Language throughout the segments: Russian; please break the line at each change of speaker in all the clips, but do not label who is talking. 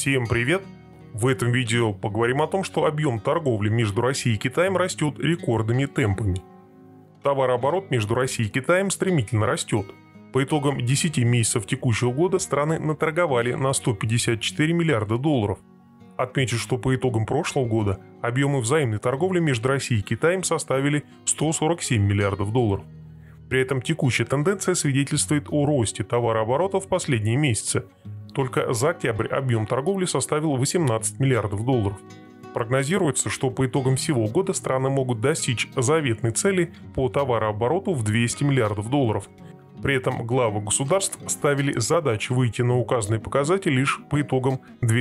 Всем привет! В этом видео поговорим о том, что объем торговли между Россией и Китаем растет рекордными темпами. Товарооборот между Россией и Китаем стремительно растет. По итогам 10 месяцев текущего года страны наторговали на 154 миллиарда долларов. Отмечу, что по итогам прошлого года объемы взаимной торговли между Россией и Китаем составили 147 миллиардов долларов. При этом текущая тенденция свидетельствует о росте товарооборота в последние месяцы. Только за октябрь объем торговли составил 18 миллиардов долларов. Прогнозируется, что по итогам всего года страны могут достичь заветной цели по товарообороту в 200 миллиардов долларов. При этом главы государств ставили задачу выйти на указанный показатель лишь по итогам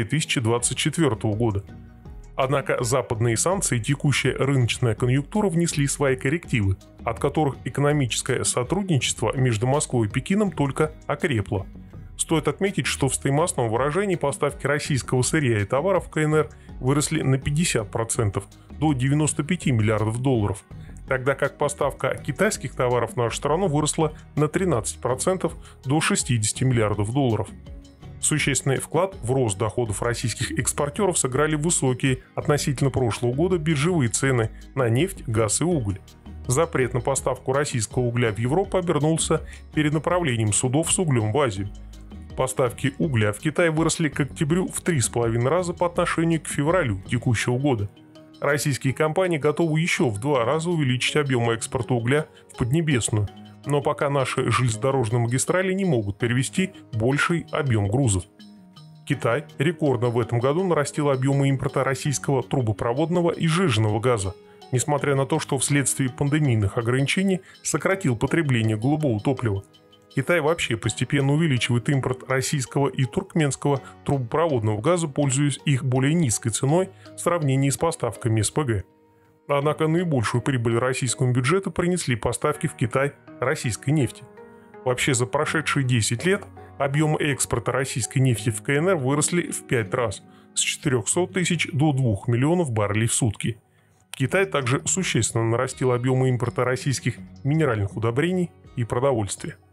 2024 года. Однако западные санкции и текущая рыночная конъюнктура внесли свои коррективы, от которых экономическое сотрудничество между Москвой и Пекином только окрепло. Стоит отметить, что в стоимостном выражении поставки российского сырья и товаров в КНР выросли на 50%, до 95 миллиардов долларов, тогда как поставка китайских товаров в нашу страну выросла на 13%, до 60 миллиардов долларов. Существенный вклад в рост доходов российских экспортеров сыграли высокие относительно прошлого года биржевые цены на нефть, газ и уголь. Запрет на поставку российского угля в Европу обернулся перенаправлением судов с углем в Азию. Поставки угля в Китай выросли к октябрю в 3,5 раза по отношению к февралю текущего года. Российские компании готовы еще в 2 раза увеличить объем экспорта угля в Поднебесную, но пока наши железнодорожные магистрали не могут перевезти больший объем грузов. Китай рекордно в этом году нарастил объемы импорта российского трубопроводного и сжиженного газа, несмотря на то, что вследствие пандемийных ограничений сократил потребление голубого топлива. Китай вообще постепенно увеличивает импорт российского и туркменского трубопроводного газа, пользуясь их более низкой ценой в сравнении с поставками СПГ. Однако наибольшую прибыль российскому бюджету принесли поставки в Китай российской нефти. Вообще за прошедшие 10 лет объемы экспорта российской нефти в КНР выросли в 5 раз, с 400 тысяч до 2 миллионов баррелей в сутки. Китай также существенно нарастил объемы импорта российских минеральных удобрений и продовольствия.